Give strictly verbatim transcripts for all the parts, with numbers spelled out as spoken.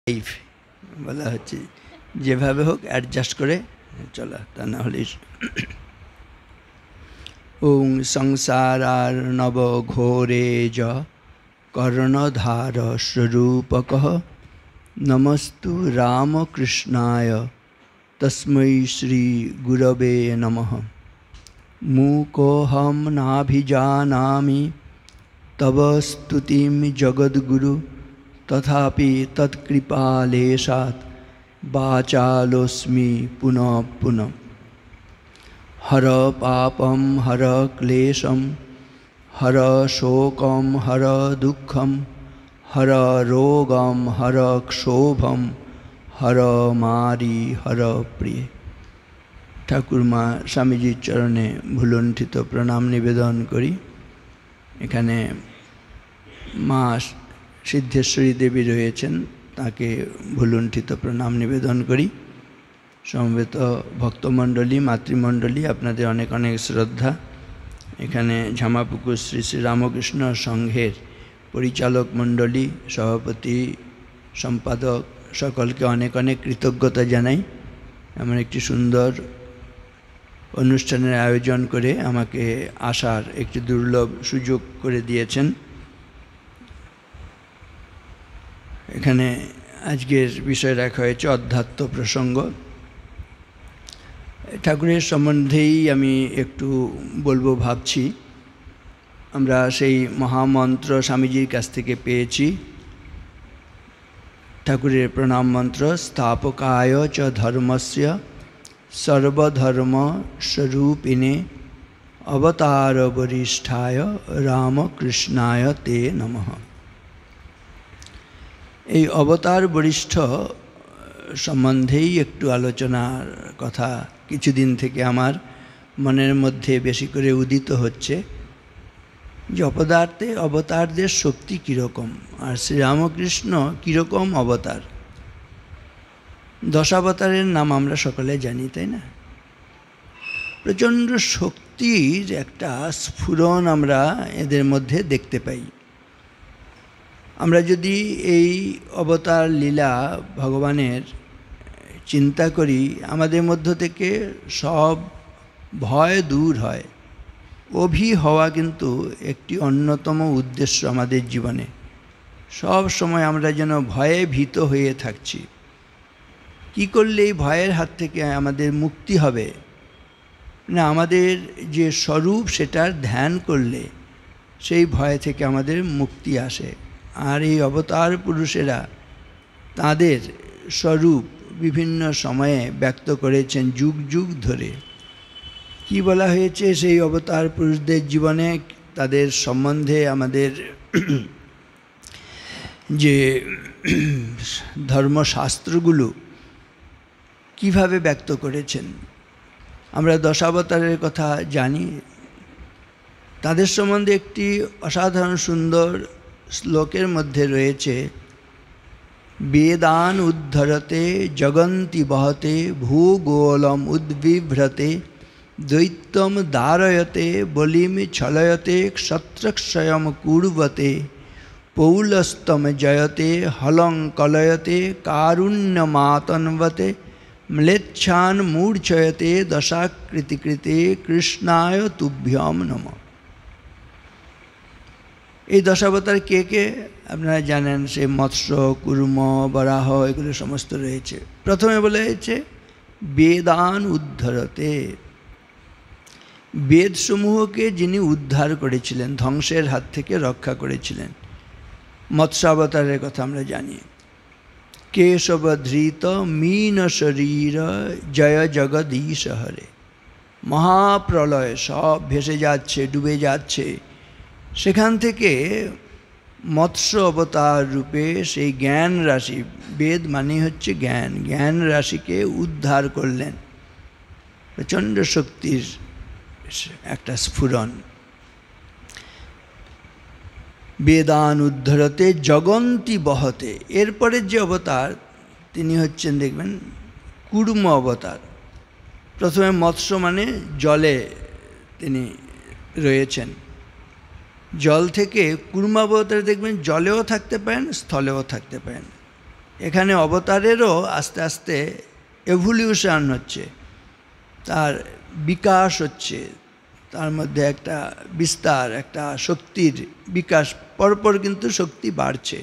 Life বলা হচ্ছে, যেভাবে হোক অ্যাডজাস্ট করে চলা, তা না হলে। ওং সংসারার নব ঘোরে য কর্ণধার স্বরূপক নমস্তু রামকৃষ্ণায় তস্मै শ্রী গুরবে নমঃ। মূকোহম নাভিজানামি তব স্তুতিম জগদ্গুরু তথাপি তৎকৃপালেশাৎ বাচালোস্মি পুনঃ পুনঃ। হর পাপম হর ক্লেশম হর শোকম হর দুঃখম হর রোগম হর ক্ষোভম হর মারি হর প্রিয়। ঠাকুরমা স্বামীজির চরণে ভুলুণ্ঠিত প্রণাম নিবেদন করি। এখানে মা সিদ্ধেশ্বরী দেবী রয়েছেন, তাকে ভুলুণ্ঠিত প্রণাম নিবেদন করি। সমবেত ভক্তমণ্ডলী, মাতৃমণ্ডলী, আপনাদের অনেক অনেক শ্রদ্ধা। এখানে ঝামাপুকুর শ্রী শ্রী রামকৃষ্ণ সংঘের পরিচালক মণ্ডলী, সভাপতি, সম্পাদক সকলকে অনেক অনেক কৃতজ্ঞতা জানাই। এমন একটি সুন্দর অনুষ্ঠানের আয়োজন করে আমাকে আসার একটি দুর্লভ সুযোগ করে দিয়েছেন। এখানে আজকের বিষয় রাখা হয়েছে অধ্যাত্ম প্রসঙ্গ। ঠাকুরের সম্বন্ধেই আমি একটু বলবো ভাবছি। আমরা সেই মহামন্ত্র স্বামীজির কাছ থেকে পেয়েছি, ঠাকুরের প্রণাম মন্ত্র, স্থাপকায় চ ধর্মস্য সর্বধর্ম স্বরূপিণে অবতার বরিষ্ঠায় রামকৃষ্ণায় তে নমঃ। এই অবতার বরিষ্ঠ সম্বন্ধেই একটু আলোচনার কথা কিছুদিন থেকে আমার মনের মধ্যে বেশি করে উদিত হচ্ছে, যে অপদার্থে অবতারদের শক্তি কীরকম, আর শ্রীরামকৃষ্ণ কীরকম অবতার। দশাবতারের নাম আমরা সকলে জানি, তাই না? প্রচণ্ড শক্তির একটা স্ফুরণ আমরা এদের মধ্যে দেখতে পাই। আমরা যদি এই অবতার লীলা ভগবানের চিন্তা করি, আমাদের মধ্য থেকে সব ভয় দূর হয়। অভি হওয়া কিন্তু একটি অন্যতম উদ্দেশ্য আমাদের জীবনে। সব সময় আমরা যেন ভয়ে ভীত হয়ে থাকছি। কি করলে এই ভয়ের হাত থেকে আমাদের মুক্তি হবে? না, আমাদের যে স্বরূপ সেটার ধ্যান করলে সেই ভয় থেকে আমাদের মুক্তি আসে। আর এই অবতার পুরুষেরা তাদের স্বরূপ বিভিন্ন সময়ে ব্যক্ত করেছেন যুগ যুগ ধরে। কি বলা হয়েছে সেই অবতার পুরুষদের জীবনে, তাদের সম্বন্ধে আমাদের যে ধর্মশাস্ত্রগুলো কিভাবে ব্যক্ত করেছেন। আমরা দশাবতারের কথা জানি, তাদের সম্বন্ধে একটি অসাধারণ সুন্দর শ্লোকের মধ্যে রয়েছে, বেদান উদ্ধরতে জগন্তি বহতে ভূগোলম উদ্বিভ্রতে দৈত্যম দারয়তে বলিম ছলয়তে ক্ষত্রক্ষয়ম কুর্বতে পৌলস্তম জয়তে হলং কলয়তে কারুণ্যমাতন্বতে ম্লেচ্ছান মূর্ছয়তে দশাকৃতিকৃতে কৃষ্ণায় তুভ্যম নমঃ। এই দশাবতার কে কে আপনারা জানেন, সে মৎস্য, কুর্ম, বরাহ এগুলো সমস্ত রয়েছে। প্রথমে বলা হয়েছে বেদান উদ্ধরতে, বেদসমূহকে যিনি উদ্ধার করেছিলেন, ধ্বংসের হাত থেকে রক্ষা করেছিলেন। মৎস্যাবতারের কথা আমরা জানি, কেশবধৃত মীন শরীর জয় জগদীশ হরে। মহাপ্রলয়, সব ভেসে যাচ্ছে, ডুবে যাচ্ছে, সেখান থেকে মৎস্য অবতার রূপে সেই জ্ঞান রাশি, বেদ মানে হচ্ছে জ্ঞান, জ্ঞান রাশিকে উদ্ধার করলেন। প্রচণ্ড শক্তির একটা স্ফুরণ। বেদান উদ্ধরতে জগন্তি বহতে, এরপরে যে অবতার তিনি হচ্ছেন দেখবেন কুর্ম অবতার। প্রথমে মৎস্য মানে জলে তিনি রয়েছেন, জল থেকে কুর্মাবতারে দেখবেন জলেও থাকতে পারেন, স্থলেও থাকতে পারেন। এখানে অবতারেরও আস্তে আস্তে এভলিউশন হচ্ছে, তার বিকাশ হচ্ছে, তার মধ্যে একটা বিস্তার, একটা শক্তির বিকাশ, পরপর কিন্তু শক্তি বাড়ছে।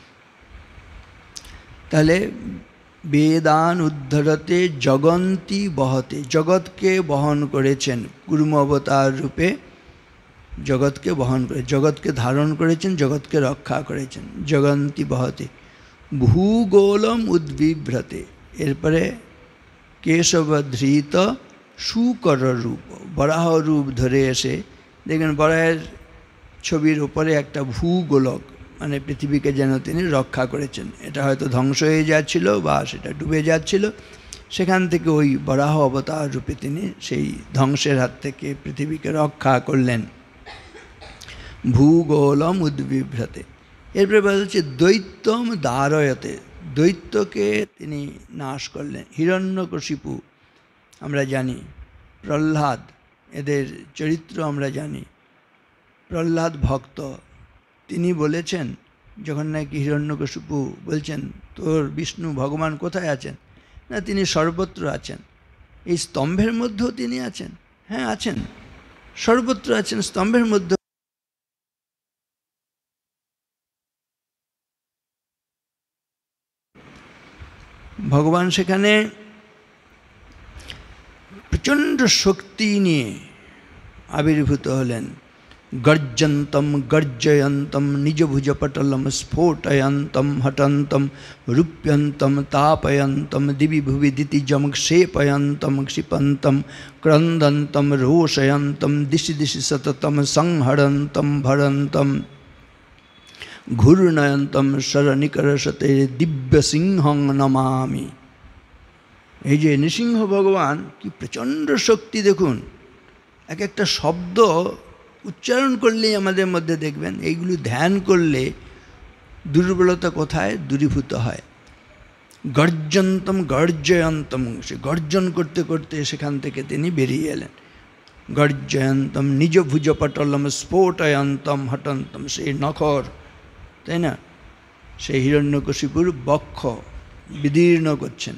তাহলে বেদান উদ্ধরতে জগন্তি বহতে, জগৎকে বহন করেছেন কুর্ম অবতার রূপে, জগৎকে বহন করে, জগৎকে ধারণ করেছেন, জগৎকে রক্ষা করেছেন। জগন্তি বহতে ভূগোলম উদ্বিভ্রতে, এরপরে কেশবধৃত শুকর রূপ, বরাহ রূপ ধরে এসে দেখবেন বরাহের ছবির উপরে একটা ভূগোলক, মানে পৃথিবীকে যেন তিনি রক্ষা করেছেন। এটা হয়তো ধ্বংস হয়ে যাচ্ছিল বা সেটা ডুবে যাচ্ছিল, সেখান থেকে ওই বরাহ অবতার রূপে তিনি সেই ধ্বংসের হাত থেকে পৃথিবীকে রক্ষা করলেন। ভূগোলম উদ্বিভ্রতে। এরপরে বলা হচ্ছে দৈত্যম দারয়তে, দৈত্যকে তিনি নাশ করলেন। হিরণ্যকশিপু আমরা জানি, প্রহ্লাদ, এদের চরিত্র আমরা জানি। প্রহ্লাদ ভক্ত, তিনি বলেছেন যখন নাকি হিরণ্যকশিপু বলছেন তোর বিষ্ণু ভগবান কোথায় আছেন, না তিনি সর্বত্র আছেন। এই স্তম্ভের মধ্যেও তিনি আছেন, হ্যাঁ আছেন, সর্বত্র আছেন, স্তম্ভের মধ্যে। ভগবান সেখানে প্রচণ্ড শক্তি নিয়ে আবির্ভূত হলেন। গর্জন্তম গর্জয়ন্তম নিজভুজপটলম স্ফোটয়ন্তম হটন্তম রূপ্যন্তম তাপয়ন্তম দিবি ভুবি দিতিজম ক্ষেপয়ন্তম ক্ষিপন্তম ক্রন্দন্তম রোষয়ন্তম দিশি দিশি সততম সংহরন্তম ভরন্তম ঘূর্ণয়ন্তম শরণিকরসতে দিব্যসিংহং নমামি। এই যে নৃসিংহ ভগবান, কি প্রচণ্ড শক্তি দেখুন। এক একটা শব্দ উচ্চারণ করলেই আমাদের মধ্যে দেখবেন এইগুলো ধ্যান করলে দুর্বলতা কোথায় দূরীভূত হয়। গর্জন্তম গর্জয়ন্তম, সে গর্জন করতে করতে সেখান থেকে তিনি বেরিয়ে এলেন। গর্জয়ন্তম নিজ ভুজপটলম স্ফোটয়ন্তম হটন্তম, সেই নখর, তাই না, সেই হিরণ্যকশিপুর বক্ষ বিদীর্ণ করছেন।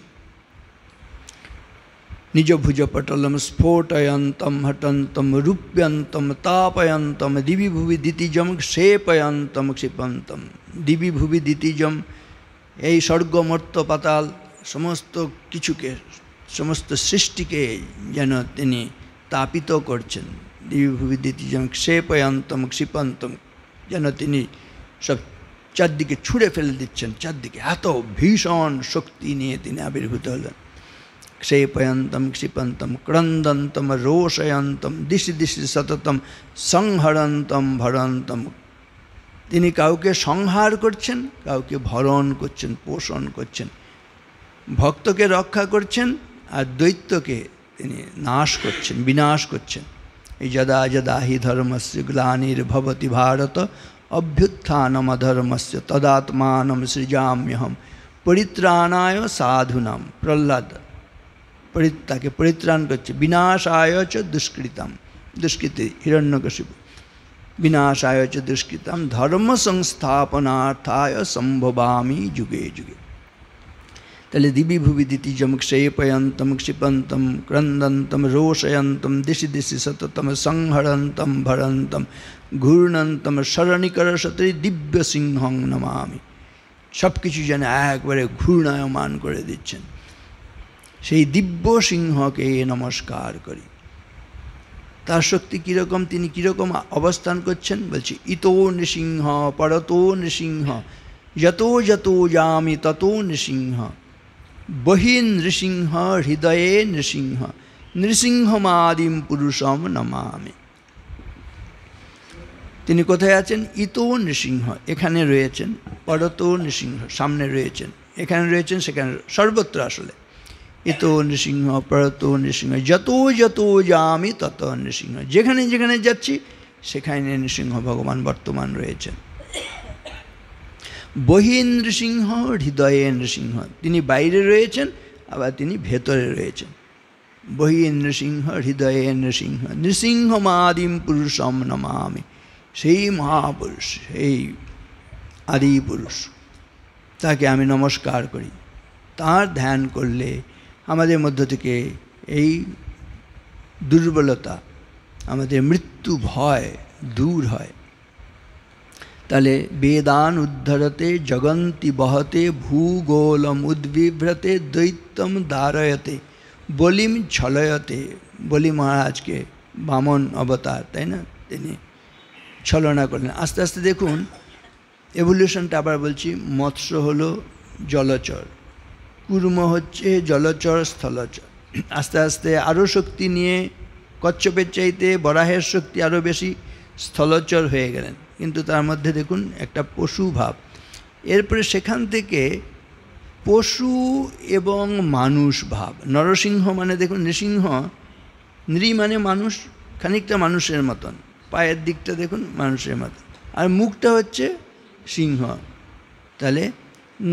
নিজ ভুজপটলম স্ফোটয়ন্তম হটন্তম রূপ্যন্তম তাপয়ন্তম দিবি ভুবি দিতিজম ক্ষেপয়ন্তম ক্ষিপন্তম। দিবি ভুবি দিতিজম, এই স্বর্গ মর্ত্য পাতাল সমস্ত কিছুকে, সমস্ত সৃষ্টিকে যেন তিনি তাপিত করছেন। দিবি ভুবি দিতিজম ক্ষেপয়ন্তম ক্ষিপন্তম, যেন তিনি সব চারদিকে ছুঁড়ে ফেলে দিচ্ছেন, চারদিকে এত ভীষণ শক্তি নিয়ে তিনি আবির্ভূত হলেন। ক্ষেপয়ন্তম ক্ষিপন্তম ক্রন্দন্তম রোষয়ন্তম দিশি দিশি সততম সংহরন্তম ভরন্তম। তিনি কাউকে সংহার করছেন, কাউকে ভরণ করছেন, পোষণ করছেন, ভক্তকে রক্ষা করছেন, আর দৈত্যকে তিনি নাশ করছেন, বিনাশ করছেন। এই যদা যদা হি ধর্মস্য গ্লানির্ভবতি ভারত অভ্যুত্থানম অধর্মস্য তদাত্মানম সৃজাম্যহম পরিত্রাণায় সাধুনাম। প্রহ্লাদ পরিত্রাকে পরিত্রাণ করছে। বিনাশায় চ দুষ্কৃতাম, দুষ্কৃতি হিরণ্যকশিপু, বিনাশায় চ দুষ্কৃতাম ধর্ম সংস্থাপনার্থায় সম্ভবামি যুগে যুগে। তাহলে দিবি ভুবি দিতিজম ক্ষেপয়ন্তম ক্ষিপন্তম ক্রন্দন্তম রোষয়ন্তম দিশি দিশি সততম সংহরন্তম ভরন্তম ঘূর্ণন্তম শরণিকরসতে দিব্য সিংহং নমামি। সব কিছু যেন একবারে ঘূর্ণায়মান করে দিচ্ছেন, সেই দিব্য সিংহকে নমস্কার করি। তার শক্তি কীরকম, তিনি কীরকম অবস্থান করছেন বলছি। ইতো নৃসিংহ পরতো নৃসিংহ যত যত যামি ততো নৃসিংহ বহিন নৃসিংহ হৃদয়ে নৃসিংহ নৃসিংহমাদিম পুরুষম নমামি। তিনি কোথায় আছেন? ইতো নৃসিংহ, এখানে রয়েছেন। পরতো নৃসিংহ, সামনে রয়েছেন। এখানে রয়েছেন, সেখানে, সর্বত্র আসলে। ইতো নৃসিংহ পরতো নৃসিংহ যত যত যামি তত নৃসিংহ, যেখানে যেখানে যাচ্ছি সেখানে নৃসিংহ ভগবান বর্তমান রয়েছেন। বহিন নৃসিংহ হৃদয়ে নৃসিংহ, তিনি বাইরে রয়েছেন, আবার তিনি ভেতরে রয়েছেন। বহিন নৃসিংহ হৃদয়ে নৃসিংহ নৃসিংহমাদিম পুরুষম নমামি। সেই মহাপুরুষ, সেই আদি পুরুষ, তাকে আমি নমস্কার করি। তার ধ্যান করলে আমাদের মধ্য থেকে এই দুর্বলতা, আমাদের মৃত্যু ভয় দূর হয়। তাহলে বেদান উদ্ধরতে জগন্তি বহতে ভূগোলম উদ্বিভ্রতে দৈত্যম দারয়তে বলিম ছলয়তে। বলি মহারাজকে বামন অবতার, তাই না, তিনি ছলনা করলেন। আস্তে আস্তে দেখুন এভলিউশনটা, আবার বলছি, মৎস্য হলো জলচর, কুর্ম হচ্ছে জলচর স্থলচর, আস্তে আস্তে আরও শক্তি নিয়ে কচ্ছপের চাইতে বরাহের শক্তি আরও বেশি, স্থলচর হয়ে গেলেন। কিন্তু তার মধ্যে দেখুন একটা পশু ভাব। এরপরে সেখান থেকে পশু এবং মানুষ ভাব। নরসিংহ মানে দেখুন, নৃসিংহ, নৃ মানে মানুষ, খানিকটা মানুষের মতন, পায়ের দিকটা দেখুন মানুষের মতন, আর মুখটা হচ্ছে সিংহ। তাহলে ন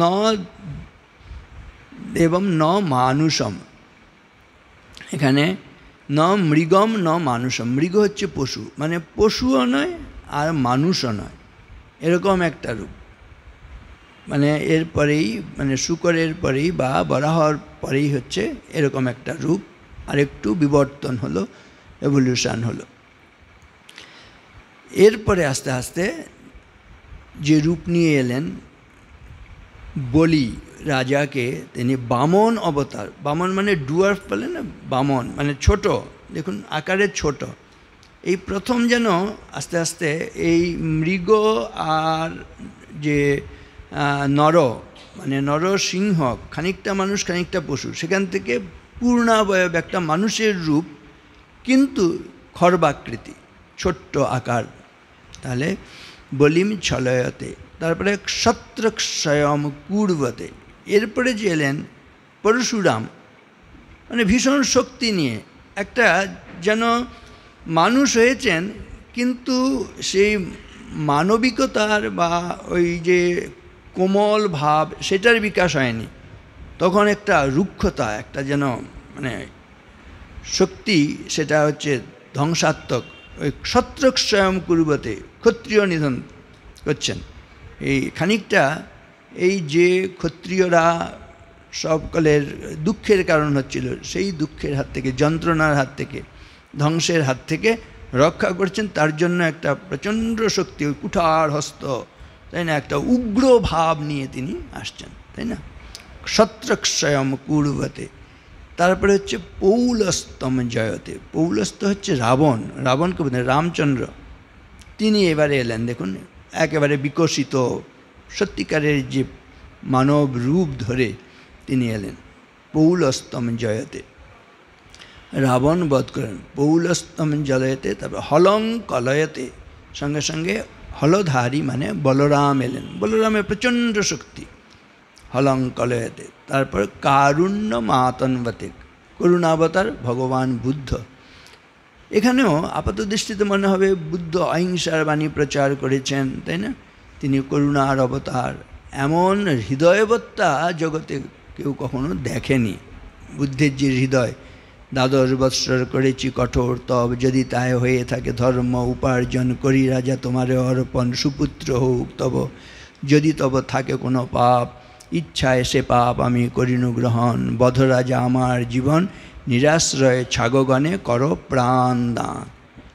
এবং ন মানুষম, এখানে ন মৃগম ন মানুষম। মৃগ হচ্ছে পশু, মানে পশুও নয় আর মানুষও নয়, এরকম একটা রূপ। মানে এরপরেই, মানে শুকরের পরেই বা বরাহর পরেই হচ্ছে এরকম একটা রূপ, আর একটু বিবর্তন হলো, এভলিউশন হলো। এরপরে আস্তে আস্তে যে রূপ নিয়ে এলেন বলি রাজাকে, তিনি বামন অবতার। বামন মানে ডুয়ার্ফ বলে না, বামন মানে ছোট, দেখুন আকারে ছোট। এই প্রথম যেন আস্তে আস্তে এই মৃগ আর যে নর, মানে নরসিংহ, খানিকটা মানুষ খানিকটা পশু, সেখান থেকে পূর্ণাবয়ব একটা মানুষের রূপ, কিন্তু খর্বাকৃতি, ছোট্ট আকার। তাহলে বলিম ছলয়তে, তারপরে ক্ষত্রক্ষয়ম কুর্বতে। এরপরে যে এলেন পরশুরাম, মানে ভীষণ শক্তি নিয়ে, একটা যেন মানুষ হয়েছেন, কিন্তু সেই মানবিকতার বা ওই যে কোমল ভাব সেটার বিকাশ হয়নি। তখন একটা রুক্ষতা, একটা যেন মানে শক্তি, সেটা হচ্ছে ধ্বংসাত্মক। ওই ক্ষত্রক্ষয়ম কুর্বতে, ক্ষত্রিয় নিধন করছেন। এই খানিকটা এই যে ক্ষত্রিয়রা সকলের দুঃখের কারণ হচ্ছিল, সেই দুঃখের হাত থেকে, যন্ত্রণার হাত থেকে, ধ্বংসের হাত থেকে রক্ষা করছেন। তার জন্য একটা প্রচণ্ড শক্তি, ওই কুঠার হস্ত, তাই না, একটা উগ্র ভাব নিয়ে তিনি আসছেন, তাই না। ক্ষত্রক্ষয়ম কুর্বতে। তারপরে হচ্ছে পৌলস্তম জয়তে। পৌলস্ত হচ্ছে রাবণ, রাবণকে বলতে রামচন্দ্র, তিনি এবারে এলেন। দেখুন একেবারে বিকশিত সত্যিকারের যে মানব রূপ ধরে তিনি এলেন। পৌলস্তম জয়তে, রাবণ বধ করেন। পৌলস্তম জয়তে। তারপর হলং কলয়তে, সঙ্গে সঙ্গে হলধারী মানে বলরাম এলেন। বলরামের প্রচণ্ড শক্তি, হলং কলয়তে। তারপর কারুণ্য মাতন্বতে, করুণাবতার ভগবান বুদ্ধ। এখানেও আপাত দৃষ্টিতে মনে হবে বুদ্ধ অহিংসার বাণী প্রচার করেছেন, তাই না, তিনি করুণার অবতার। এমন হৃদয়বত্তা জগতে কেউ কখনো দেখেনি। বুদ্ধের যে হৃদয়, দ্বাদশ বৎসর করেছি কঠোর তব, যদি তাই হয়ে থাকে ধর্ম উপার্জন করি রাজা তোমারে অর্পণ, সুপুত্র হোক তব, যদি তব থাকে কোনো পাপ, ইচ্ছায় সে পাপ আমি করিনু গ্রহণ, বধ রাজা আমার জীবন, নিরাশ্রয় ছাগগণে কর প্রাণ দান।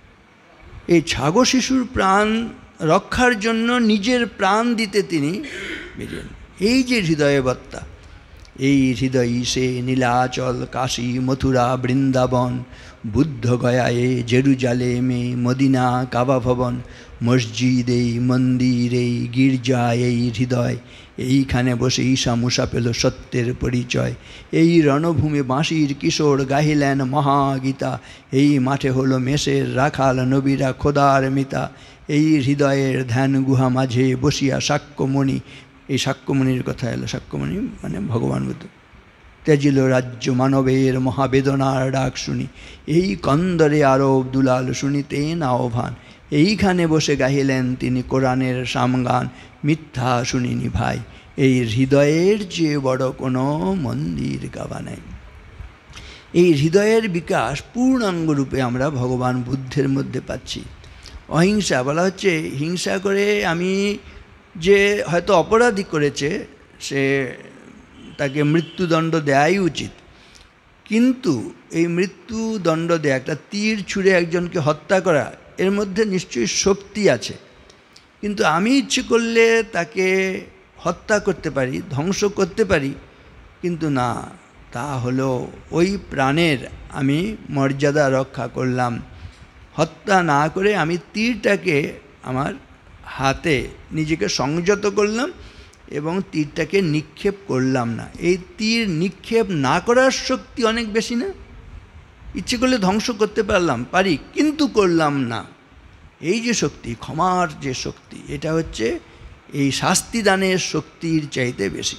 এই ছাগো শিশুর প্রাণ রক্ষার জন্য নিজের প্রাণ দিতে তিনি বেরিয়েন। এই যে হৃদয়বত্তা, এই হৃদয় সে নীলাচল কাশী মথুরা বৃন্দাবন, বুদ্ধ গয়ায়ে জেরুজালেমে মদিনা কাবা ভবন, মসজিদ এই মন্দির এই গির্জা এই হৃদয়, এইখানে বসে ঈশা মুসা পেল সত্যের পরিচয়। এই রণভূমি বাঁশির কিশোর গাহিলেন মহাগীতা, এই মাঠে হলো মেষের রাখাল নবীরা খোদার মিতা। এই হৃদয়ের ধ্যান গুহা মাঝে বসিয়া সাক্ষ্যমণি, এই সাক্ষ্যমণির কথা এলো, সাক্ষ্যমণি মানে ভগবান বুদ্ধ, ত্যাজিল রাজ্য মানবের মহাবেদনার ডাক শুনি, এই কন্দরে আরব দুলাল শুনিতেন আহ্বান, এইখানে বসে গাহিলেন তিনি কোরআনের সামগান, মিথ্যা শুনিনি ভাই, এই হৃদয়ের যে বড় কোনো মন্দির গাবা নাই। এই হৃদয়ের বিকাশ পূর্ণাঙ্গরূপে আমরা ভগবান বুদ্ধের মধ্যে পাচ্ছি। অহিংসা বলা হচ্ছে, হিংসা করে আমি যে হয়তো অপরাধী করেছে সে তাকে মৃত্যুদণ্ড দেওয়াই উচিত। কিন্তু এই মৃত্যুদণ্ড দেয়া, একটা তীর ছুঁড়ে একজনকে হত্যা করা, এর মধ্যে নিশ্চয়ই শক্তি আছে। কিন্তু আমি ইচ্ছে করলে তাকে হত্যা করতে পারি, ধ্বংস করতে পারি, কিন্তু না, তা হলো ওই প্রাণের আমি মর্যাদা রক্ষা করলাম। হত্যা না করে আমি তীরটাকে আমার হাতে নিজেকে সংযত করলাম এবং তীরটাকে নিক্ষেপ করলাম না। এই তীর নিক্ষেপ না করার শক্তি অনেক বেশি না? ইচ্ছে করলে ধ্বংস করতে পারলাম, পারি, কিন্তু করলাম না। এই যে শক্তি, ক্ষমার যে শক্তি, এটা হচ্ছে এই শাস্তিদানের শক্তির চাইতে বেশি।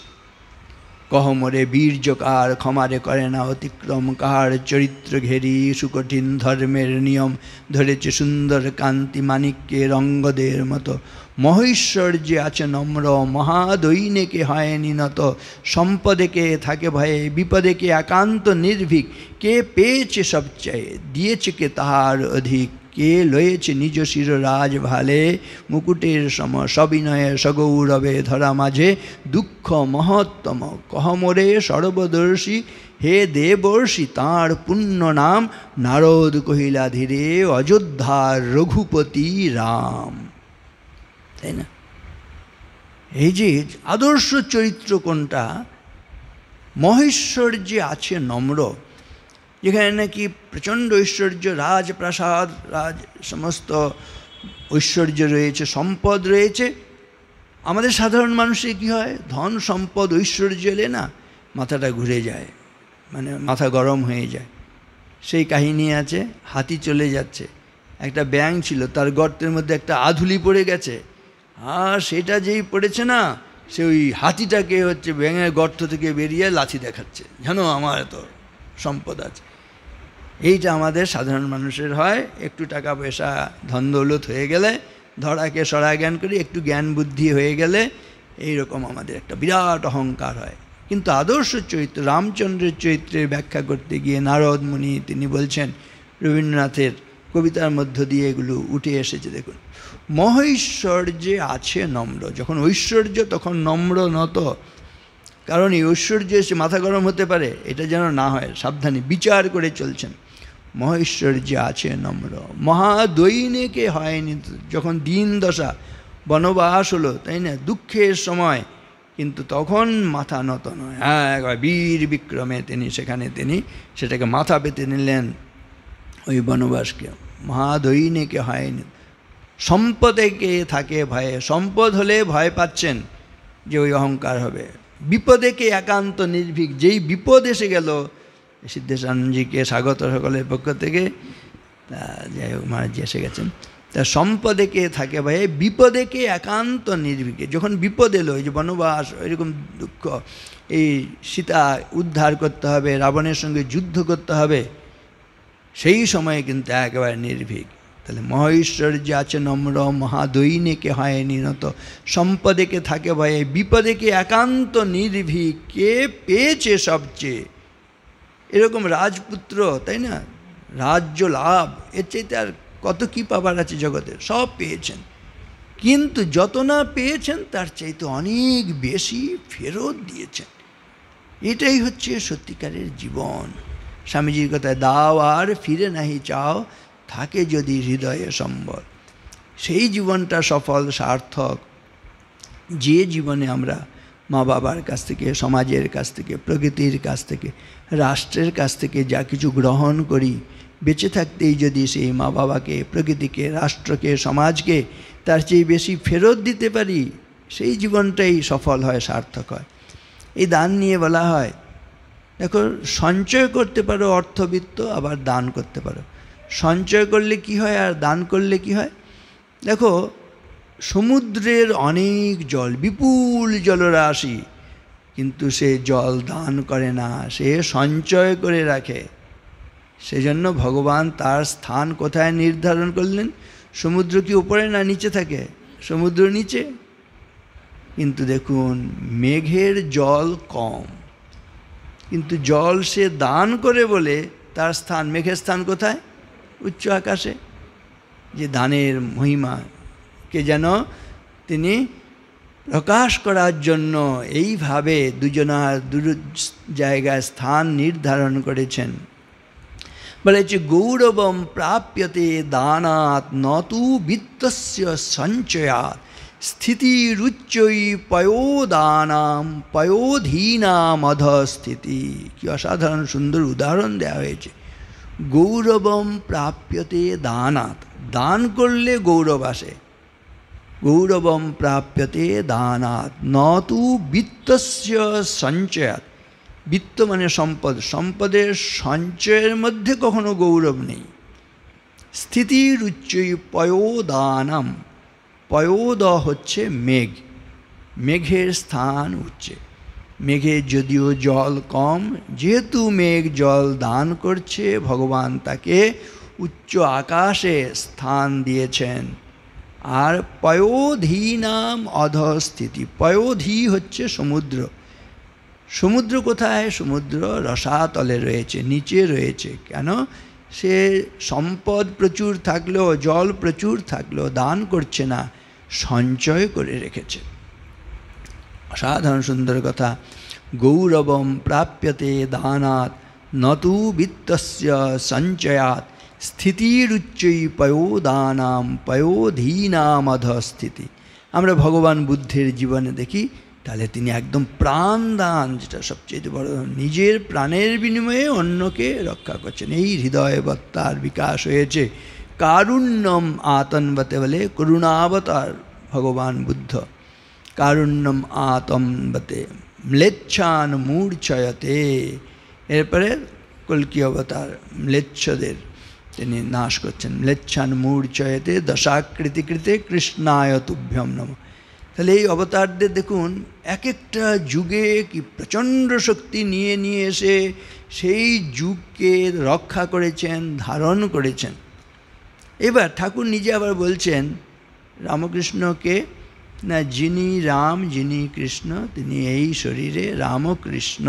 কহমরে বীর্যকার, ক্ষমারে করে না অতিক্রম কার, চরিত্র ঘেরি সুকঠিন ধর্মের নিয়ম, ধরেছে সুন্দর কান্তি মানিক্যের অঙ্গদের মতো। মহৈশ্বর্যে আছে নম্র, মহাদৈনেকে হয়নি নত, সম্পদে কে থাকে ভয়ে, বিপদে কে একান্ত নির্ভীক, কে পেয়েছে সবচেয়ে, দিয়েছে কে তাহার অধিক, কে লয়েছে নিজ শির রাজ ভালে, মুকুটের সম সবিনয়ে সগৌরবে ধরা মাঝে, দুঃখ মহত্তম কহমরে সর্বদর্শী, হে দেবর্ষি তাঁর পুণ্য নাম, নারদ কহিলা ধীরে অযোধ্যার রঘুপতি রাম। তাই না? এই যে আদর্শ চরিত্র কোনটা? মহেশ্বর্যে আছে নম্র, যেখানে নাকি প্রচণ্ড ঐশ্বর্য, রাজপ্রাসাদ, রাজ সমস্ত ঐশ্বর্য রয়েছে, সম্পদ রয়েছে। আমাদের সাধারণ মানুষের কী হয়? ধন সম্পদ ঐশ্বর্য এলে না মাথাটা ঘুরে যায়, মানে মাথা গরম হয়ে যায়। সেই কাহিনী আছে, হাতি চলে যাচ্ছে, একটা ব্যাঙ ছিল, তার গর্তের মধ্যে একটা আধুলি পড়ে গেছে, আর সেটা যেই পড়েছে না, সে ওই হাতিটাকে হচ্ছে ব্যাঙের গর্ত থেকে বেরিয়ে লাথি দেখাচ্ছে, জানো আমার এত সম্পদ আছে। এইটা আমাদের সাধারণ মানুষের হয়। একটু টাকা পয়সা ধন দৌলত হয়ে গেলে, ধরাকে সরা জ্ঞান করি, একটু জ্ঞান বুদ্ধি হয়ে গেলে এইরকম আমাদের একটা বিরাট অহংকার হয়। কিন্তু আদর্শ চরিত্র, রামচন্দ্রের চরিত্রের ব্যাখ্যা করতে গিয়ে নারদ মুনি তিনি বলছেন, রবীন্দ্রনাথের কবিতার মধ্য দিয়ে এগুলো উঠে এসেছে। দেখুন, মহৈশ্বর্যে আছে নম্র, যখন ঐশ্বর্য তখন নম্র নত। কারণ এই ঐশ্বর্য এসে মাথা গরম হতে পারে, এটা যেন না হয়, সাবধানে বিচার করে চলছেন। মহৈশ্বর্যে আছে নম্র, মহাদৈনেকে হয়নি, যখন দিন দশা, বনবাস হলো, তাই না, দুঃখের সময়, কিন্তু তখন মাথা নত নয়। হ্যাঁ, একবার বীর বিক্রমে তিনি সেখানে তিনি সেটাকে মাথা পেতে নিলেন, ওই বনবাসকে। মহাদৈনেকে হয়নি, সম্পদে কে থাকে ভয়ে, সম্পদ হলে ভয় পাচ্ছেন যে ওই অহংকার হবে। বিপদে কে একান্ত নির্ভীক, যেই বিপদ এসে গেল, সিদ্ধেশানন্দজিকে স্বাগত সকলের পক্ষ থেকে, তা যাই হোক মহারাজ এসে গেছেন। তা সম্পদে কে থাকে ভয়ে, বিপদে কে একান্ত নির্ভীকে, যখন বিপদ এলো, এই যে বনবাস, এরকম দুঃখ, এই সীতা উদ্ধার করতে হবে, রাবণের সঙ্গে যুদ্ধ করতে হবে, সেই সময়ে কিন্তু একেবারে নির্ভীক। তাহলে মহৈশ্বর্যে আছে নম্র, মহাদৈনেকে হয় নিনত, সম্পদেকে থাকে ভয়ে, বিপদেকে একান্ত নির্ভীক, কে পেয়েছে সবচেয়ে। এরকম রাজপুত্র, তাই না, রাজ্য লাভ, এর চাইতে আর কত কী পাবার আছে জগতে, সব পেয়েছেন, কিন্তু যত না পেয়েছেন তার চাইতে অনেক বেশি ফেরত দিয়েছেন। এটাই হচ্ছে সত্যিকারের জীবন। স্বামীজির কথায়, দাও আর ফিরে নাহি চাও, থাকে যদি হৃদয়ে সম্বল। সেই জীবনটা সফল, সার্থক, যে জীবনে আমরা মা বাবার কাছ থেকে, সমাজের কাছ থেকে, প্রকৃতির কাছ থেকে, রাষ্ট্রের কাছ থেকে যা কিছু গ্রহণ করি, বেঁচে থাকতেই যদি সেই মা বাবাকে, প্রকৃতিকে, রাষ্ট্রকে, সমাজকে তার চেয়ে বেশি ফেরত দিতে পারি, সেই জীবনটাই সফল হয়, সার্থক হয়। এই দান নিয়ে বলা হয়, দেখো, সঞ্চয় করতে পারো অর্থবিত্ত, আবার দান করতে পারো। সঞ্চয় করলে কি হয় আর দান করলে কি হয়? দেখো, সমুদ্রের অনেক জল, বিপুল জলরাশি, কিন্তু সে জল দান করে না, সে সঞ্চয় করে রাখে। সেজন্য ভগবান তার স্থান কোথায় নির্ধারণ করলেন? সমুদ্র কি উপরে না নিচে থাকে? সমুদ্র নিচে। কিন্তু দেখুন, মেঘের জল কম, কিন্তু জল সে দান করে বলে তার স্থান, মেঘের স্থান কোথায়? উচ্চ আকাশে। যে দানের মহিমা কে যেন তিনি প্রকাশ করার জন্য এইভাবে দুজনার দু জায়গায় স্থান নির্ধারণ করেছেন। বলেছে গৌরবম প্রাপ্যতে দানাৎ নতু বিত্তস্য সঞ্চয়াৎ স্থিতিরুচ্চৈ পয়োদানাম পয়োধীনাম অধস্থিতি। কি অসাধারণ সুন্দর উদাহরণ দেওয়া হয়েছে। গৌরবম প্রাপ্যতে দানাৎ, দান করলে গৌরব আসে। গৌরবম প্রাপ্যতে দানাৎ নতু বিত্তস্য সঞ্চয়াৎ। বিত্ত মানে সম্পদ, সম্পদের সঞ্চয়ের মধ্যে কখনো গৌরব নেই। স্থিতিরুচ্চৈ পয়োদানাম, পয়োদ হচ্ছে মেঘ, মেঘের স্থান উচ্চে। মেঘের যদিও জল কম, যেহেতু মেঘ জল দান করছে, ভগবান তাকে উচ্চ আকাশে স্থান দিয়েছেন। আর পয়োধীনাম অধস্থিতি, পয়োধী হচ্ছে সমুদ্র। সমুদ্র কোথায়? সমুদ্র রসাতলে রয়েছে, নিচে রয়েছে। কেন? সে সম্পদ প্রচুর থাকলেও, জল প্রচুর থাকলেও দান করছে না, সঞ্চয় করে রেখেছে। অসাধারণ সুন্দর কথা। গৌরবম প্রাপ্যতে দানাৎ নতু বিত্তস্য সঞ্চয়াৎ স্থিতিরুচ্চৈ পয়োদানাম পয়োধীনাম অধস্থিতি। আমরা ভগবান বুদ্ধের জীবনে দেখি, তাহলে তিনি একদম প্রাণদান, যেটা সবচেয়ে বড়, নিজের প্রাণের বিনিময়ে অন্যকে রক্ষা করছেন। এই হৃদয়বত্তার বিকাশ হয়েছে। কারুণ্যম আতন্বতে বলে করুণাবতার ভগবান বুদ্ধ। কারুণ্যম আতন্বতে ম্লেচ্ছান মূর্ছয়তে। এরপরে কল্কি অবতার ম্লেচ্ছদের তিনি নাশ করছেন। ম্লেচ্ছান মূর্ছয়তে দশাকৃতিকৃতে কৃষ্ণায় তুভ্যম নমঃ। তাহলে এই অবতারদের দেখুন, এক একটা যুগে কি প্রচণ্ড শক্তি নিয়ে নিয়ে এসে সেই যুগকে রক্ষা করেছেন, ধারণ করেছেন। এবার ঠাকুর নিজে আবার বলছেন রামকৃষ্ণকে, না যিনি রাম যিনি কৃষ্ণ তিনি এই শরীরে রামকৃষ্ণ।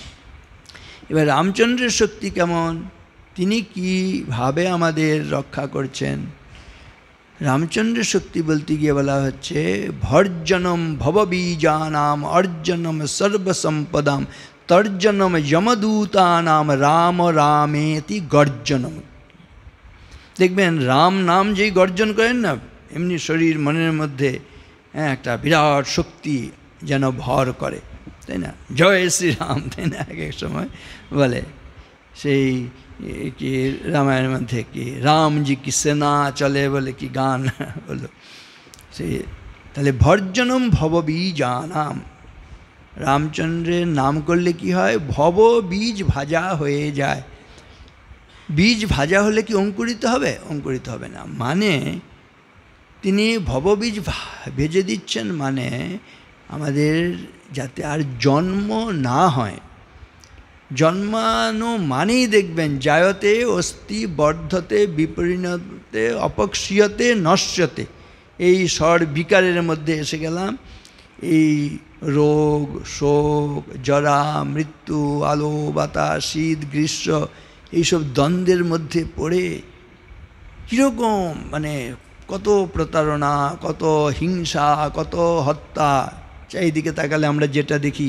এবার রামচন্দ্রের শক্তি কেমন, তিনি কীভাবে আমাদের রক্ষা করছেন? রামচন্দ্রের শক্তি বলতে গিয়ে বলা হচ্ছে ভর্জনম ভববীজানাম অর্জনম সর্বসম্পদাম তর্জনম যমদূতানাম রাম রামেতি গর্জনম। দেখবেন রাম নাম যেই গর্জন করেন না, এমনি শরীর মনের মধ্যে হ্যাঁ একটা বিরাট শক্তি যেন ভর করে, তাই না? জয় শ্রীরাম, তাই না? এক এক সময় বলে সেই কি রামায়ণের মধ্যে কি রামজি কি সেনা চলে বলে কি গান বলো সে। তাহলে ভর্জনম ভববীজানাম, রামচন্দ্রের নাম করলে কি হয়? ভব বীজ ভাজা হয়ে যায়। বীজ ভাজা হলে কি অঙ্কুরিত হবে? অঙ্কুরিত হবে না। মানে তিনি ভববীজ ভেজে দিচ্ছেন, মানে আমাদের যাতে আর জন্ম না হয়। জন্মানো মানেই দেখবেন জায়তে অস্তি বর্ধতে বিপরিণতে অপক্ষীয়তে নশ্যতে, এই স্বর বিকারের মধ্যে এসে গেলাম। এই রোগ শোক জরা মৃত্যু আলো বাতাস শীত গ্রীষ্ম এইসব দ্বন্দ্বের মধ্যে পড়ে কীরকম মানে কত প্রতারণা, কত হিংসা, কত হত্যা। চারিদিকে তাকালে আমরা যেটা দেখি,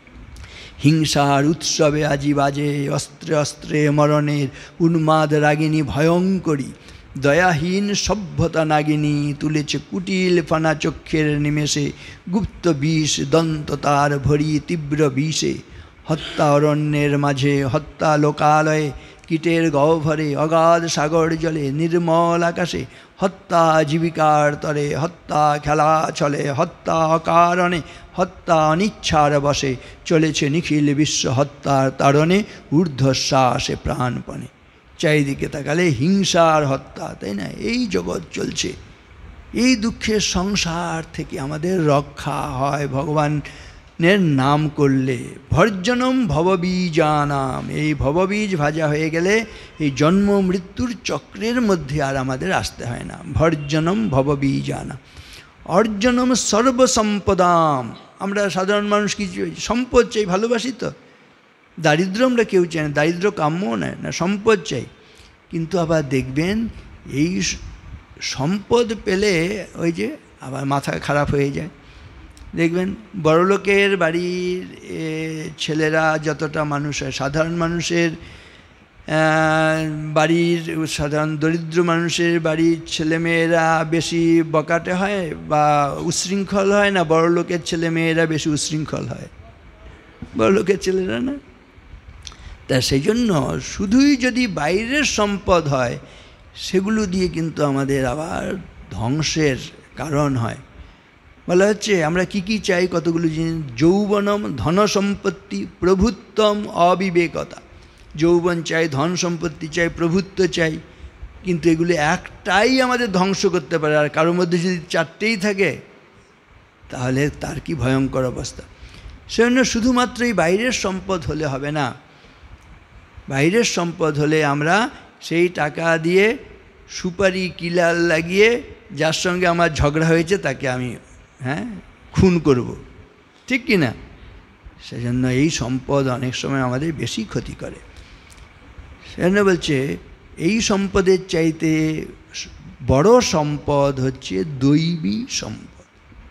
হিংসার উৎসবে আজি বাজে অস্ত্রে অস্ত্রে মরণের উন্মাদ রাগিনী ভয়ঙ্করী দয়াহীন সভ্যতা নাগিনী তুলেছে কুটিল ফানা চক্ষের নিমেষে গুপ্ত বিষ দন্ত তার ভরি তীব্র বিষে। হত্যা অরণ্যের মাঝে হত্যা লোকালয়ে কীটের গহ্বরে অগাধ সাগর জলে নির্মল আকাশে হত্যা জীবিকার তরে হত্যা খেলা চলে হত্যা অকারণে হত্যা অনিচ্ছার বসে চলেছে নিখিল বিশ্ব হত্যার তাড়নে ঊর্ধ্বশ্বাসে প্রাণপণে। চারিদিকে তাকালে হিংসার হত্যা, তাই না? এই জগৎ চলছে। এই দুঃখের সংসার থেকে আমাদের রক্ষা হয় ভগবানের নাম করলে। ভর্জনম ভববীজানাম, এই ভববীজ ভাজা হয়ে গেলে এই জন্ম মৃত্যুর চক্রের মধ্যে আর আমাদের আসতে হয় না। ভর্জনম ভববীজানাম। অর্জনম সর্বসম্পদাম, আমরা সাধারণ মানুষ কি সম্পদ চাই, ভালোবাসি তো। দারিদ্র আমরা কেউ চাই না, দারিদ্র কাম্য নয়, না সম্পদ চাই। কিন্তু আবার দেখবেন এই সম্পদ পেলে ওই যে আবার মাথা খারাপ হয়ে যায়। দেখবেন বড়লোকের বাড়ির ছেলেরা যতটা মানুষ হয়, সাধারণ মানুষের বাড়ির সাধারণ দরিদ্র মানুষের বাড়ির ছেলেমেয়েরা বেশি বকাটে হয় বা উশৃঙ্খল হয় না বড়লোকের ছেলেমেয়েরা বেশি উশৃঙ্খল হয়? বড়লোকের ছেলেরা না। তা সেই জন্য শুধুই যদি বাইরের সম্পদ হয় সেগুলো দিয়ে কিন্তু আমাদের আবার ধ্বংসের কারণ হয়। বলা হচ্ছে আমরা কি কি চাই, কতগুলো জিনিস। যৌবনম ধন সম্পত্তি প্রভুত্বম অবিবেকতা। যৌবন চাই, ধন সম্পত্তি চাই, প্রভুত্ব চাই, কিন্তু এগুলো একটাই আমাদের ধ্বংস করতে পারে। আর কারোর মধ্যে যদি চারটেই থাকে তাহলে তার কি ভয়ঙ্কর অবস্থা। সেজন্য শুধুমাত্র এই বাইরের সম্পদ হলে হবে না। বাইরের সম্পদ হলে আমরা সেই টাকা দিয়ে সুপারি কিলাল লাগিয়ে যার সঙ্গে আমার ঝগড়া হয়েছে তাকে আমি হ্যাঁ খুন করব, ঠিক কি না? সেজন্য এই সম্পদ অনেক সময় আমাদের বেশি ক্ষতি করে। সেজন্য বলছে এই সম্পদের চাইতে বড় সম্পদ হচ্ছে দৈবী সম্পদ।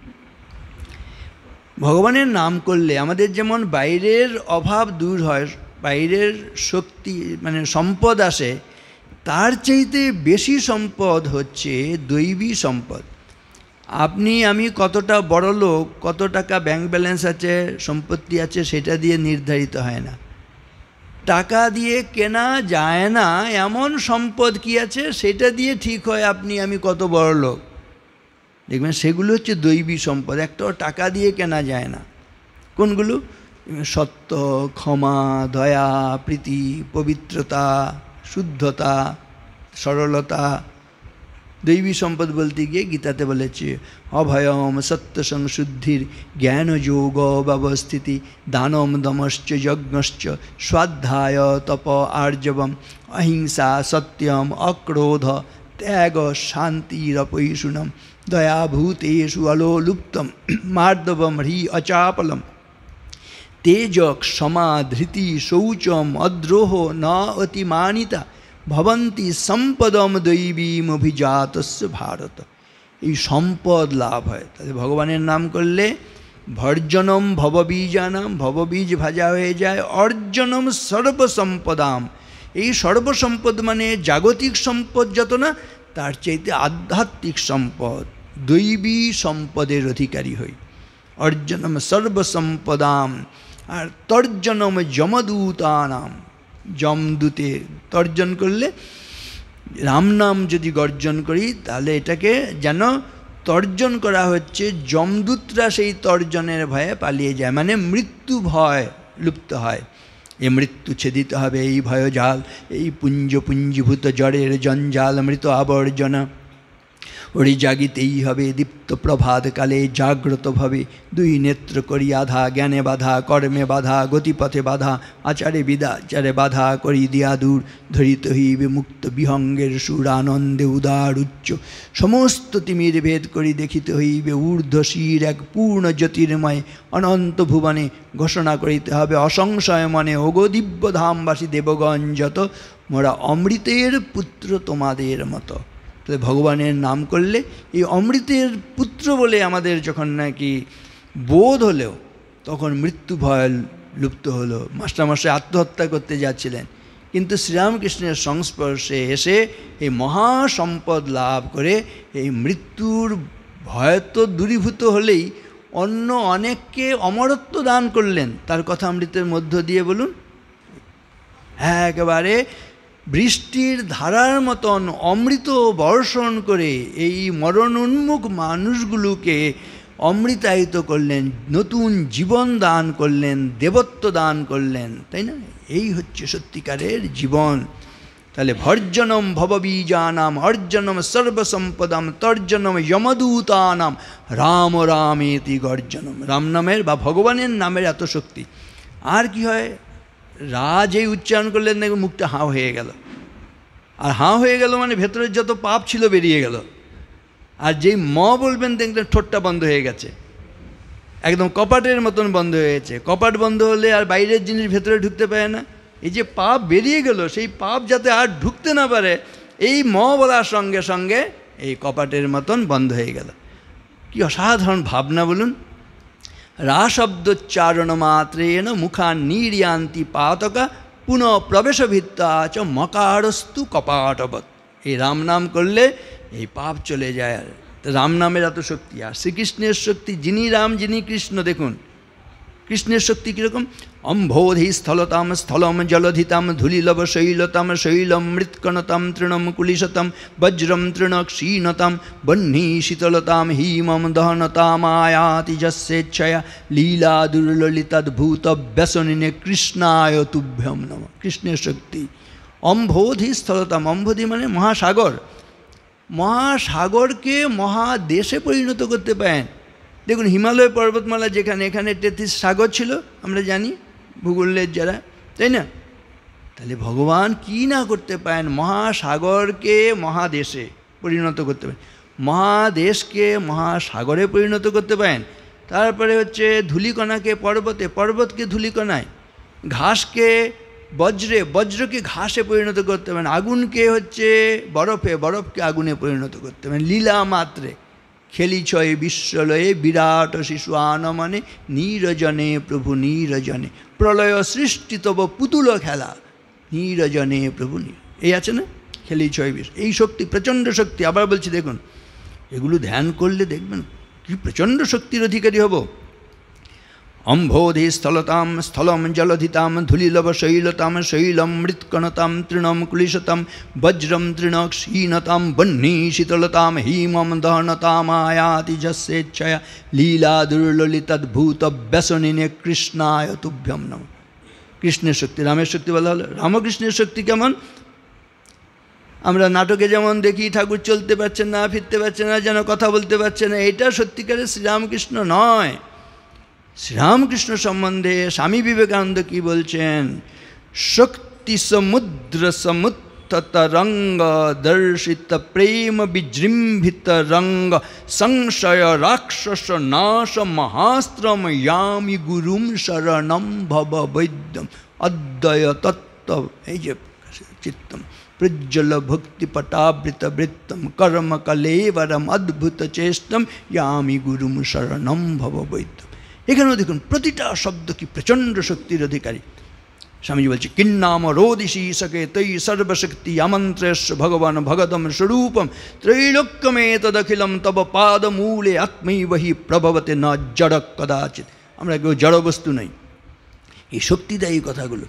ভগবানের নাম করলে আমাদের যেমন বাইরের অভাব দূর হয়, বাইরের শক্তি মানে সম্পদ আসে, তার চাইতে বেশি সম্পদ হচ্ছে দৈবী সম্পদ। আপনি আমি কতটা বড় লোক, কত টাকা ব্যাংক ব্যালেন্স আছে, সম্পত্তি আছে, সেটা দিয়ে নির্ধারিত হয় না। টাকা দিয়ে কেনা যায় না এমন সম্পদ কি আছে সেটা দিয়ে ঠিক হয় আপনি আমি কত বড় লোক। দেখবেন সেগুলো হচ্ছে দৈবী সম্পদ, একটাও টাকা দিয়ে কেনা যায় না। কোনগুলো? সত্য, ক্ষমা, দয়া, প্রীতি, পবিত্রতা, শুদ্ধতা, সরলতা। দৈবী সম্পদ বলতে গিয়ে গীতাতে বলেছে অভয়ম সত্য সংশুদ্ধির জ্ঞান যোগ ব্যবস্থিতি দানম দমশ্চ যজ্ঞশ্চ স্বাধ্যায় তপ আর্জবম অহিংসা সত্যম অক্রোধ ত্যাগ শান্তিরপৈষুণম দয়াভূতেষু অলোলুপ্তম মার্দবম হ্রি অচাপলম তেজ ক্ষমা ধৃতি শৌচম অদ্রোহ ন অতিমানিতা ভবন্তি সম্পদম দৈবীম অভিজাতস্য ভারত। এই সম্পদ লাভ হয়। তাহলে ভগবানের নাম করলে ভর্জনম ভববীজানাম, ভববীজ ভাজা হয়ে যায়, অর্জনম সর্বসম্পদাম। এই সর্বসম্পদ মানে জাগতিক সম্পদ যত না, তার চাইতে আধ্যাত্মিক সম্পদ দৈবী সম্পদের অধিকারী হই। অর্জনম সর্বসম্পদাম। আর তর্জনম যমদূতানাম, যমদূতে তর্জন করলে, রাম নাম যদি গর্জন করি তাহলে এটাকে যেন তর্জন করা হচ্ছে, যমদূতরা সেই তর্জনের ভয়ে পালিয়ে যায়, মানে মৃত্যু ভয় লুপ্ত হয়। এ মৃত্যু ছেদিতে হবে এই ভয়জাল, এই পুঞ্জ পুঞ্জীভূত জড়ের জঞ্জাল মৃত আবর্জনা। ওরি জাগিতেই হবে দীপ্ত প্রভাতকালে জাগ্রতভাবে, দুই নেত্র করি আধা, জ্ঞানে বাধা, কর্মে বাধা, গতিপথে বাধা, আচারে বিদাচারে বাধা করি দিয়া দূর। ধরিত হইবে মুক্ত বিহঙ্গের সুর, আনন্দে উদার উচ্চ সমস্ত তিমির ভেদ করি দেখিতে হইবে ঊর্ধ্বশির এক পূর্ণ জ্যোতির্ময় অনন্ত ভুবনে। ঘোষণা করিতে হবে অসংশয় মনে, ওগো দিব্য ধামবাসী দেবগণ যত, মোরা অমৃতের পুত্র তোমাদের মতো। ভগবানের নাম করলে এই অমৃতের পুত্র বলে আমাদের যখন নাকি বোধ হলেও, তখন মৃত্যু ভয় লুপ্ত হলো। মাস্টারমশাই আত্মহত্যা করতে যাচ্ছিলেন, কিন্তু শ্রীরামকৃষ্ণের সংস্পর্শে এসে এই মহাসম্পদ লাভ করে এই মৃত্যুর ভয় তো দূরীভূত হলেই অন্য অনেককে অমরত্ব দান করলেন। তার কথা অমৃতের মধ্য দিয়ে বলুন, হ্যাঁ একেবারে বৃষ্টির ধারার মতন অমৃত বর্ষণ করে এই মরণোন্মুখ মানুষগুলোকে অমৃতায়িত করলেন, নতুন জীবন দান করলেন, দেবত্ব দান করলেন, তাই না? এই হচ্ছে সত্যিকারের জীবন। তাহলে ভর্জনম ভববীজানাম, অর্জনম সর্বসম্পদাম, তর্জনম যমদূতানাম, রাম রামেতি গর্জনম। রাম নামের বা ভগবানের নামের এত শক্তি। আর কি হয়, রাজ এই উচ্চারণ করলেন দেখো মুখটা হাঁ হয়ে গেল। আর হাঁ হয়ে গেল মানে ভেতরের যত পাপ ছিল বেরিয়ে গেল। আর যেই ম বলবেন দেখলেন ঠোঁটটা বন্ধ হয়ে গেছে, একদম কপাটের মতন বন্ধ হয়ে গেছে। কপাট বন্ধ হলে আর বাইরের জিনিস ভেতরে ঢুকতে পারে না। এই যে পাপ বেরিয়ে গেল, সেই পাপ যাতে আর ঢুকতে না পারে, এই ম বলার সঙ্গে সঙ্গে এই কপাটের মতন বন্ধ হয়ে গেল। কি অসাধারণ ভাবনা বলুন। রাশব্দোচ্চারণ মাত্রেণ মুখা নির্যান্তি পাতকা পুনঃ প্রবেশ ভিত্তা চ মকারস্তু কপাটবৎ। এই রাম নাম করলে এই পাপ চলে যায়। রাম নামের এত শক্তি। আর শ্রীকৃষ্ণের শক্তি, যিনি রাম যিনি কৃষ্ণ, দেখুন কৃষ্ণের শক্তি কীরকম। অম্ভোধি স্থলতাম স্থলম জলধিতাম ধুলিলব শৈলতাম শৈলম মৃৎকণতাম তৃণম কুলিশতাম বজ্রম তৃণ ক্ষীণতাম বহ্নি শীতলতাম হিমম দহনতামায়াতি যস্যেচ্ছয়া লীলা দুর্ললিতদ্ভূত ব্যসনিনে কৃষ্ণায় তুভ্যম নম। কৃষ্ণের শক্তি। অম্ভোধি স্থলতাম, অম্ভোধি মানে মহাসাগর, মহাসাগরকে মহাদেশে পরিণত করতে পারেন। দেখুন হিমালয় পর্বতমালা যেখানে, এখানে তেত্রিশ সাগর ছিল আমরা জানি ভূগোলের যারা, তাই না? তাহলে ভগবান কি না করতে পারেন, মহাসাগরকে মহাদেশে পরিণত করতে পারেন, মহাদেশকে মহাসাগরে পরিণত করতে পারেন। তারপরে হচ্ছে ধূলিকণাকে পর্বতে, পর্বতকে ধূলিকণায়, ঘাসকে বজ্রে, বজ্রকে ঘাসে পরিণত করতে পারেন, আগুনকে হচ্ছে বরফে, বরফকে আগুনে পরিণত করতে পারেন লীলা মাত্রে। খেলিছয় বিশ্বলয়ে বিরাট শিশু আনমনে নীরজনে প্রভু নীরজনে প্রলয় সৃষ্টি তব পুতুল খেলা নীরজনে প্রভু নীর। এই আছে না খেলিছয় বিশ্ব, এই শক্তি প্রচণ্ড শক্তি। আবার বলছি দেখুন, এগুলো ধ্যান করলে দেখবেন কি প্রচণ্ড শক্তির অধিকারী হব। অম্ভোধি স্থলতাম স্থলম জলধিতাম ধুলিলব শৈলতাম শৈলম মৃৎকণতাম তৃণম কুলিশতাম বজ্রম তৃণ ক্ষীণতাম বহ্নি শীতলতাম হিমম দহনতামায়াতি যস্যেচ্ছয়া লীলা দুর্ললিতদ্ভূত ব্যসনিনে কৃষ্ণায় তুভ্যম নম। কৃষ্ণের শক্তি, রামের শক্তি বলা হলো। রামকৃষ্ণের শক্তি কেমন? আমরা নাটকে যেমন দেখি ঠাকুর চলতে পারছেন না, ফিরতে পারছেন না, যেন কথা বলতে পারছে না, এটা সত্যিকারের শ্রীরামকৃষ্ণ নয়। শ্রীরামকৃষ্ণ সম্বন্ধে স্বামী বিবেকানন্দ কি বলছেন? শক্তি সমুদ্র সমুত্থত রঙ্গ দর্শিত প্রেম বিজৃম্ভিত রঙ্গ সংশয় রাক্ষস নাশ মহাস্ত্রম ইয়ামি গুরুম শরণম ভব বৈদ্যম অদ্বয় তত্ত্ব। এই যে চিত্তম প্রজ্জ্বল ভক্তিপটাবৃত বৃত্তম কর্ম কলেবরম অদ্ভুত চেষ্টম ইয়ামি গুরুম শরণম ভব বৈদ্যম। এখানেও দেখুন প্রতিটা শব্দ কি প্রচণ্ড শক্তির অধিকারী। স্বামীজি বলছে কিন্নাম রোদিশি সকে তৈ সর্বশক্তি আমন্ত্রেশ ভগবান ভগদম স্বরূপম ত্রৈলোক্যমে তদখিলম তব পাদমূলে আত্মৈব হি প্রভবতে ন জড় কদাচিৎ। আমরা কেউ জড় বস্তু নই। এই শক্তিদায়ী কথাগুলো।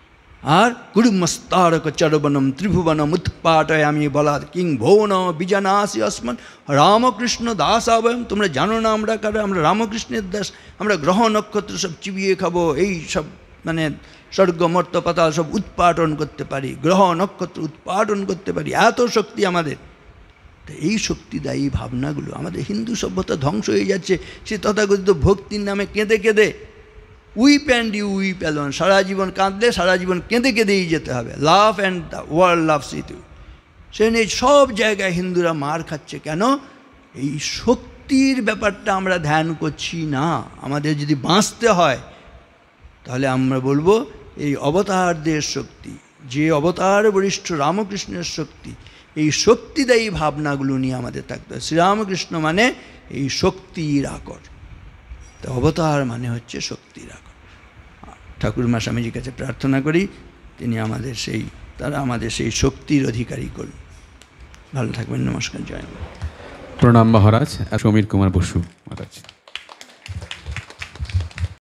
আর কুড়ুমস্তারক চরবনম ত্রিভুবনম উৎপাটয় আমি বলার কিং ভৌন বিজানাসি আসমান রামকৃষ্ণ দাস আবয়ম। তোমরা জানো না আমরা কারো? আমরা রামকৃষ্ণের দাস। আমরা গ্রহ নক্ষত্র সব চিবিয়ে খাবো, এই সব মানে স্বর্গ মর্ত পাতাল সব উৎপাটন করতে পারি, গ্রহ নক্ষত্র উৎপাটন করতে পারি, এত শক্তি আমাদের। তো এই শক্তিদায়ী ভাবনাগুলো, আমাদের হিন্দু সভ্যতা ধ্বংস হয়ে যাচ্ছে সে তথাকথিত ভক্তির নামে কেঁদে কেঁদে। Weep and you weep alone. সারা জীবন কাঁদলে সারা জীবন কেঁদে কেঁদেই যেতে হবে। Love and the world loves it you. সে নিয়ে সব জায়গায় হিন্দুরা মার খাচ্ছে কেন? এই শক্তির ব্যাপারটা আমরা ধ্যান করছি না। আমাদের যদি বাঁচতে হয় তাহলে আমরা বলবো এই অবতারদের শক্তি, যে অবতার বরিষ্ঠ রামকৃষ্ণের শক্তি, এই শক্তিদায়ী ভাবনাগুলো নিয়ে আমাদের থাকতে হয়। শ্রীরামকৃষ্ণ মানে এই শক্তির আকর, তো অবতার মানে হচ্ছে শক্তির আকর। ঠাকুরমা স্বামীজির কাছে প্রার্থনা করি তিনি আমাদের সেই তারা আমাদের সেই শক্তির অধিকারী করুন। ভালো থাকবেন। নমস্কার। জয়। প্রণাম মহারাজ। সমীর কুমার বসু মহারাজ।